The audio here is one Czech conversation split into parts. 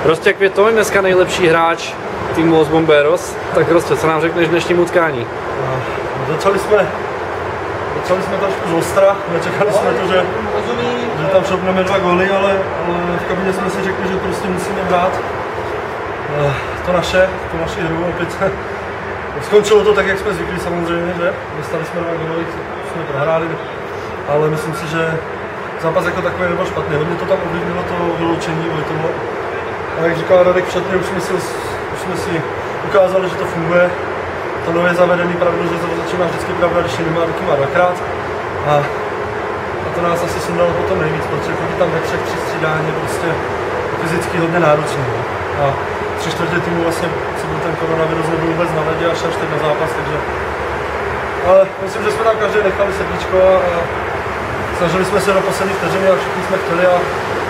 Rostě Květový, dneska nejlepší hráč týmu Los Bomberos. Tak Rostě, co nám řekneš dnešním utkání? Začali jsme trošku z ostra, nečekali jsme to, že tam šopneme 2 góly, ale v kabině jsme si řekli, že prostě musíme brát to naši hru. Opět skončilo to tak, jak jsme zvykli samozřejmě, že dostali jsme 2 góly, jsme prohráli, ale myslím si, že zápas jako takový nebyl špatný. Hodně to tam ovlivnilo to vyloučení, a jak říkal Radek předtím, už jsme si ukázali, že to funguje. To nově zavedený pravidlo, že to začíná vždycky pravda, když je nemá, taky má 2krát. A to nás asi sundalo potom nejvíc, protože chodí tam ve 3 při střídání, prostě fyzicky hodně náročný. A 3/4 týmu vlastně se byl ten koronavirus nebyl vůbec na ledě až teď na zápas, takže... Ale myslím, že jsme tam každý nechali srdíčko a snažili jsme se do poslední vteřiny a všichni jsme chtěli a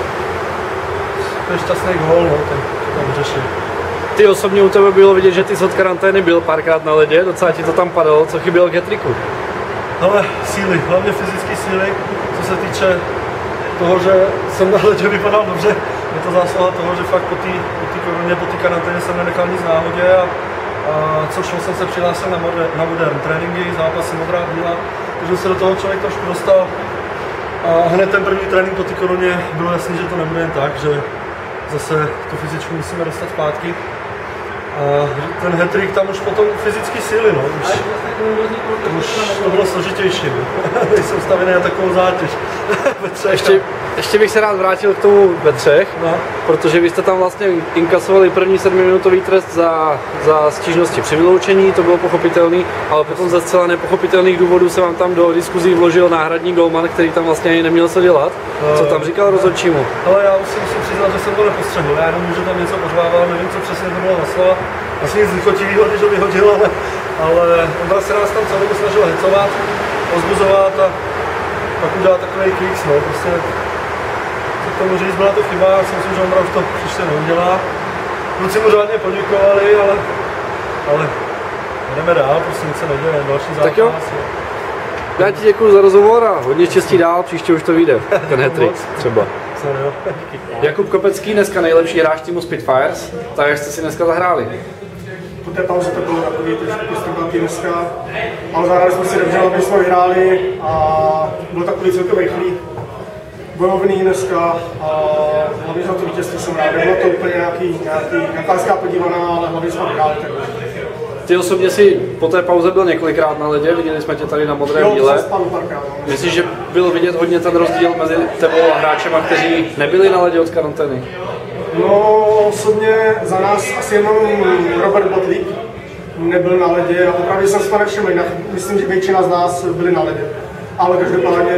to je šťastný gól, no, ten tam vyřešili. Ty osobně u tebe bylo vidět, že ty jsi od karantény byl párkrát na ledě, docela ti to tam padalo, co chybělo k hat-tricku? Ale síly, hlavně fyzické síly, co se týče toho, že jsem na ledě vypadal dobře, je to zásluha toho, že fakt po té koroně, po té karanténě jsem nenechal nic v náhodě a co šlo, jsem se přihlásil na modern tréninky, zápasy modrá bílá, takže se do toho člověk trošku dostal a hned ten první trénink po té koroně bylo jasný, že to nebude jen tak, že zase tu fyzičku musíme dostat zpátky. A ten hat-trick tam už potom fyzické síly, no, už to bylo složitější, nejsem stavěný na takovou zátěž. Ještě bych se rád vrátil k tomu ve 3, no. Protože vy jste tam vlastně inkasovali první 7minutový trest za stížnosti při vyloučení, to bylo pochopitelný, ale potom ze zcela nepochopitelných důvodů se vám tam do diskuzí vložil náhradní golman, který tam vlastně ani neměl co dělat. Co tam říkal rozhodčímu? Ale já už si musím přiznat, že jsem to nepostřehl, já jenom můžu tam něco pořvával, nevím, co přesně to bylo na slova. Asi nic lichotivého, když ho vyhodil, ale on se nás tam celou snažil hecovat, pozbuzovat a pak udělat takový kicks, no, prostě co k tomu říct, byla to chyba, já si myslím, že Ondra už to příště neudělá. Kluci mu řádně poděkovali, ale jdeme dál, prostě nic se neděje, další zápas. Tak jo. Já ti děkuji za rozhovor a hodně štěstí dál, příště už to vyjde, ten hat-trick třeba. Jakub Kopecký, dneska nejlepší hráč týmu Spitfires, tak jak jste si dneska zahráli? Po té pauze to bylo takový trošku postupnutý dneska, ale zahráli jsme si dobře, aby jsme vyhráli a bylo takový celkový rychlý, bojovný dneska a hlavně za to vítězství jsem rád. Bylo to úplně nějaká hezká podívaná, ale hlavně jsme vyhráli. Ty osobně si po té pauze byl několikrát na ledě, viděli jsme tě tady na modré bílé. Myslíš, že bylo vidět hodně ten rozdíl mezi tebou a hráčema, kteří nebyli na ledě od karantény? No, osobně za nás asi jenom Robert Botlík nebyl na ledě a opravdu jsem si to nevšiml, myslím, že většina z nás byli na ledě. Ale každopádně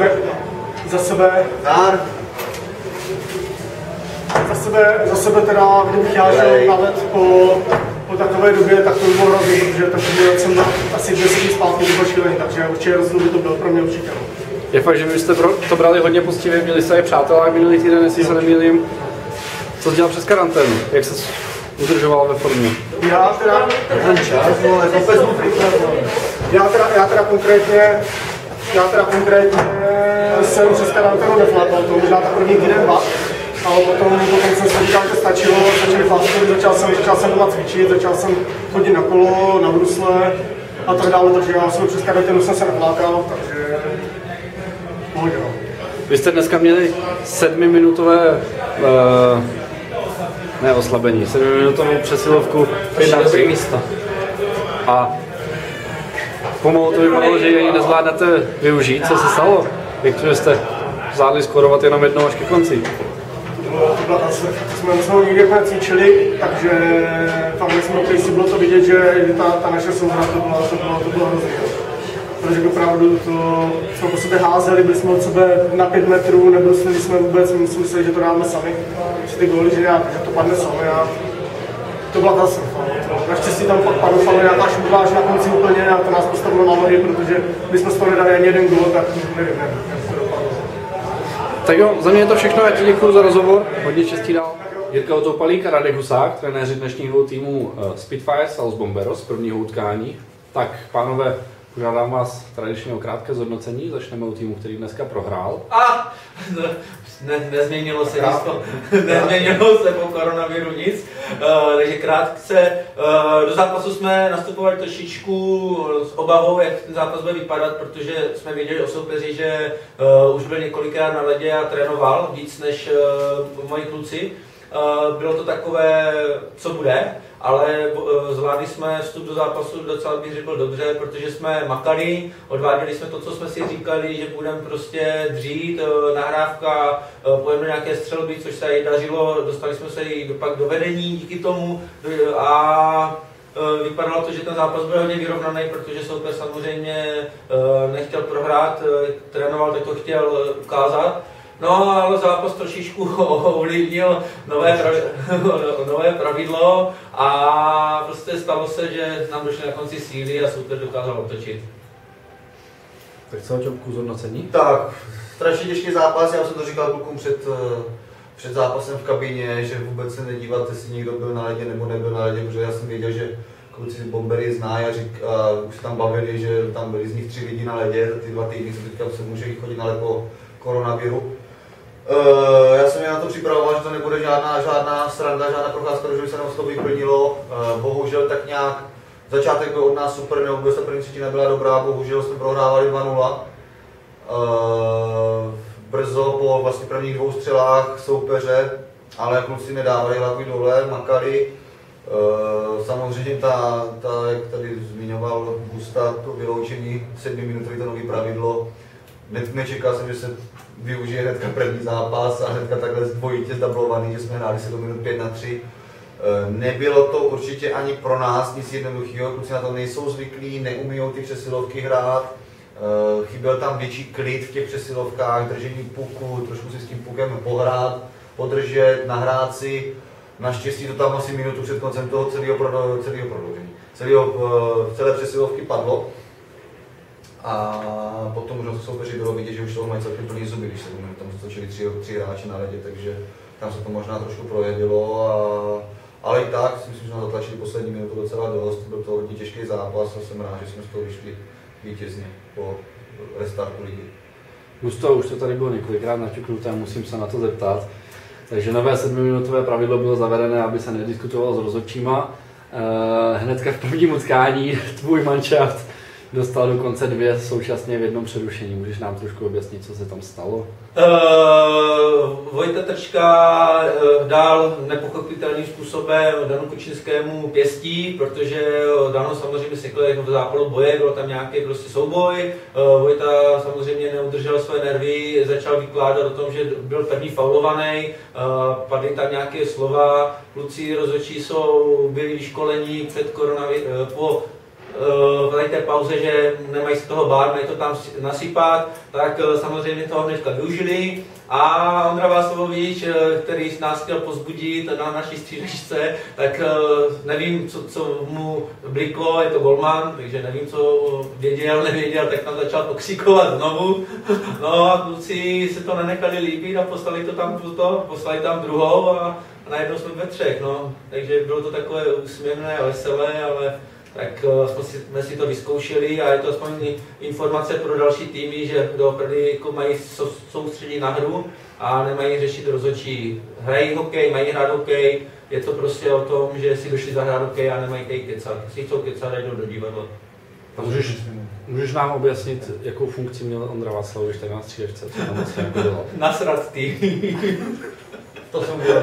za sebe teda, kdybych já šel na led po takové době, tak to by bylo hrozný, protože ten první jsem asi 10 dní zpátky byl šílený, takže určitě rozdíl by to byl pro mě určitě. Je fakt, že vy jste to brali hodně poctivě, měli jste i přátelé minulý týden, jestli se nemýlím. Co jsi dělal přes karanténu? Jak se udržoval ve formě? Já teda konkrétně jsem přes karanténu neflápal, to možná ta první týden 2. Ale potom jsem si říkal, že stačilo, začali flápit, začal jsem doma cvičit, začal jsem chodit na kolo, na brusle a tak dále, takže já jsem přes karanténu jsem se neflákal, takže pohodě. Vy jste dneska měli 7minutové oslabení, 7minutovou přesilovku 5 místa. A pomalu to vypadalo, že ji nezvládnete využít. Co se stalo? Jak to, že jste zvládli skórovat jenom jednou až ke konci? Jsme nikdy necvičili, takže tam jsme bylo to vidět, že ta naše souhra to bylo hrozně. Protože opravdu to jsme po sebe házeli, byli jsme od sebe na 5 metrů, nebrusili jsme vůbec, my jsme mysleli, že to dáme sami, že ty góly, že to padne sami a to byla katastrofa. Naštěstí tam pak padla nějaká šmudla až na konci úplně a to nás postavilo na nohy, protože my jsme z toho nedali ani jeden gól, tak nevím. Tak jo, za mě je to všechno, já ti děkuji za rozhovor, hodně štěstí dál. Jirka Otoupalík a Radek Husák, trenéři dnešního týmu Spitfires a Los Bomberos z prvního utkání. Tak, pánové, požádám vás tradičně o krátké zhodnocení, začneme u týmu, který dneska prohrál. nezměnilo se nic, nezměnilo se po koronaviru nic, takže krátce, do zápasu jsme nastupovali trošičku s obavou, jak ten zápas bude vypadat, protože jsme věděli o soupeři, že už byl několikrát na ledě a trénoval víc než moji kluci. Bylo to takové, co bude, ale zvládli jsme vstup do zápasu docela bych řekl dobře, protože jsme makali, odváděli jsme to, co jsme si říkali, že budeme prostě dřít, nahrávka, pojďme nějaké střelby, což se i dařilo, dostali jsme se i pak do vedení díky tomu a vypadalo to, že ten zápas byl hodně vyrovnaný, protože soupeř samozřejmě nechtěl prohrát, trénoval, tak to chtěl ukázat. No, ale zápas trošičku ovlivnil nové pravidlo a prostě stalo se, že nám došly na konci síly a soupeř dokázal otočit. Tak co Čopku zhodnocení? Tak, strašně těžký zápas, já jsem to říkal klukům před zápasem v kabině, že vůbec se nedívat, jestli někdo byl na ledě nebo nebyl na ledě, protože já jsem věděl, že kluci bombery znají a už se tam bavili, že tam byli z nich 3 lidi na ledě, za ty 2 týdny se může chodit na led po koronaviru. Já jsem je na to připravoval, že to nebude žádná sranda, žádná procházka, že by se nám z toho vyplnilo. Bohužel tak nějak začátek byl od nás super, nebo ta první třetina byla dobrá, bohužel jsme prohrávali 2-0. Brzo po vlastně prvních 2 střelách soupeře, ale kluci nedávali hlavy dole, makali. Samozřejmě jak tady zmiňoval Gusta, to vyloučení 7-minutový to nový pravidlo. Nečekal jsem, že se využije hnedka první zápas a hnedka takhle dvojitě zdablovaný, že jsme hráli 7 minut 5-3. Nebylo to určitě ani pro nás nic jednoduchého, kluci na to nejsou zvyklí, neumíjou ty přesilovky hrát. Chyběl tam větší klid v těch přesilovkách, držení puku, trošku si s tím pukem pohrát, podržet, nahrát si. Naštěstí to tam asi minutu před koncem toho celé přesilovky padlo. A potom už soupeři bylo vidět, že už toho mají celkem plný zuby, když se tam stočili 3 hráči na ledě, takže tam se to možná trošku projevilo, ale i tak si myslím, že jsme zatlačili poslední minutu docela dost, byl to hodně těžký zápas a jsem rád, že jsme z toho vyšli vítězně po restartu ligy. Už to tady bylo několikrát naťuknuté, musím se na to zeptat. Takže nové 7minutové pravidlo bylo zavedené, aby se nediskutovalo s rozhodčíma. Hnedka v prvním utkání tvůj manšaft dostal dokonce 2 současně v jednom přerušení. Můžeš nám trošku objasnit, co se tam stalo? Vojta Trčka dal nepochopitelným způsobem Danu Kučinskému pěstí, protože Dano samozřejmě sekl jako v zápalu boje, byl tam nějaký prostě souboj. Vojta samozřejmě neudržel své nervy, začal vykládat o tom, že byl první faulovaný, padly tam nějaké slova, kluci rozhodčí byli vyškolení před po té pauze, že nemají se toho bát, mají to tam nasypat, tak samozřejmě toho hnedka využili. A Ondra Václavovič, který nás chtěl pozbudit na naší střídačce, tak nevím, co mu bliklo, je to golman, takže nevím, co nevěděl, tak tam začal pokřikovat znovu. No a kluci se to nenechali líbit a poslali tam druhou a najednou jsme ve 3, no. Takže bylo to takové úsměvné a veselé, ale tak jsme si to vyzkoušeli a je to aspoň informace pro další týmy, že doopravdy jako mají soustředit na hru a nemají řešit rozhodčí. Hrají hokej, mají hrát hokej, je to prostě o tom, že si došli zahrát hokej a nemají tady kecat. Jestli chcou kecat, jdou do divadla. Můžeš nám objasnit, jakou funkci měl Ondra Václavovič tady na střídačce, co tam vlastně jako dělal? Nasrat tým. To jsem dělal.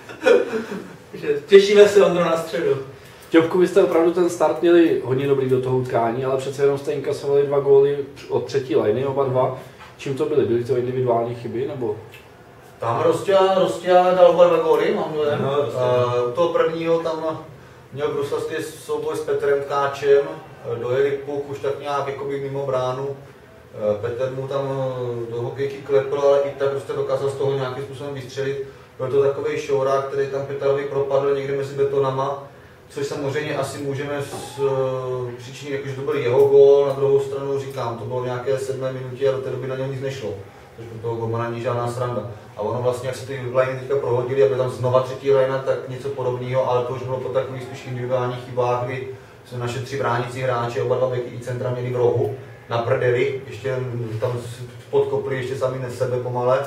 Těšíme se, Ondro, na středu. Ťopku, vy jste opravdu ten start měli hodně dobrý do toho utkání, ale přece jenom jste inkasovali 2 góly od třetí liny, oba 2. Čím to byly? Byly to individuální chyby, nebo? Tam Rostia dal 2 góly, mám dojem. U toho prvního tam měl bruslařský souboj s Petrem Tkáčem, dojeli puk už tak nějak jakoby mimo bránu. Petr mu tam do hokejky klepl, ale i tak prostě dokázal z toho nějakým způsobem vystřelit. Byl to takový šourák, který tam Petrovi propadl někde mezi betonama, což samozřejmě asi můžeme přičinit, jakože to byl jeho gól, na druhou stranu říkám, to bylo v nějaké 7. minutě a do té doby na něho nic nešlo. Což pro toho golmana není žádná sranda. A ono vlastně, jak se ty liney teďka prohodili, aby tam znova třetí linea, tak něco podobného, ale to už bylo po takových spíš individuálních chybách, kdy jsme naše 3 bránící hráči, oba 2 beky i centra měli v rohu, na prdeli, ještě tam podkopli ještě sami sebe pomale.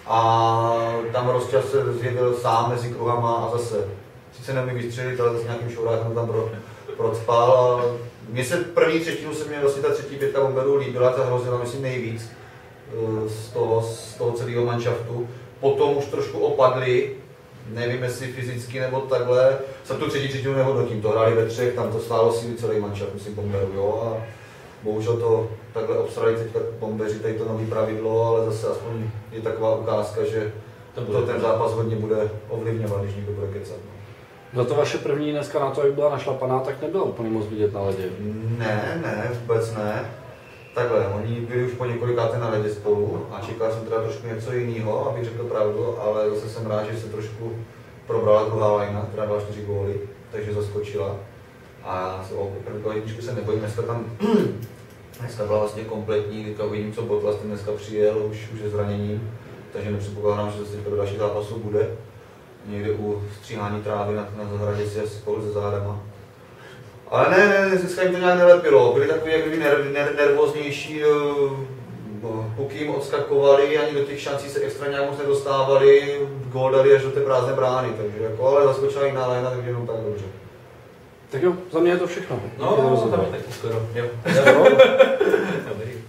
A tam Rosťa se zjevil sám mezi kruhama a zase. Sice neumí vystřelit, ale zase nějakým šourákem tam procpal. Mně se první třetinu se mě vlastně ta třetí pětka bomberů líbila, ta hrozila myslím nejvíc z toho celého manšaftu. Potom už trošku opadli, nevím jestli fyzicky nebo takhle. Jsem tu třetí třetinu nehodnotím, to hráli ve třech, tam to stálo síly celý manšaft, myslím bomberů, jo. A bohužel to takhle obsrali teďka bombeři, tady to nový pravidlo, ale zase aspoň je taková ukázka, že to ten zápas hodně bude ovlivňovat, když někdo bude kecat. Za to vaše první dneska na to, jak byla našlapaná, tak nebylo úplně moc vidět na ledě. Ne, vůbec ne. Takhle, oni byli už po několikáté na ledě spolu a čekal jsem teda trošku něco jiného, abych řekl pravdu, ale zase jsem rád, že se trošku probrala druhá lajna, která dala 4 góly, takže zaskočila. A o první jedničku se nebojím, dneska byla vlastně kompletní, teďka uvidím, co Bot vlastně dneska přijel, už je zraněním, takže nepředpokládám, že zase do další zápasu bude. Někde u stříhání trávy na zahradě si spolu se zádama. Ale ne, dneska jim to nějak nelepilo, byli takový jak kdyby nervóznější, puky jim odskakovali, ani do těch šancí se extra nějak moc nedostávali, gól dali až do té prázdné brány, takže jako, ale zaskočila jiná léna, takže jenom tak dobře. Tak jo, za mě je to všechno. No, tam je taky skoro. Jo. Dobrý.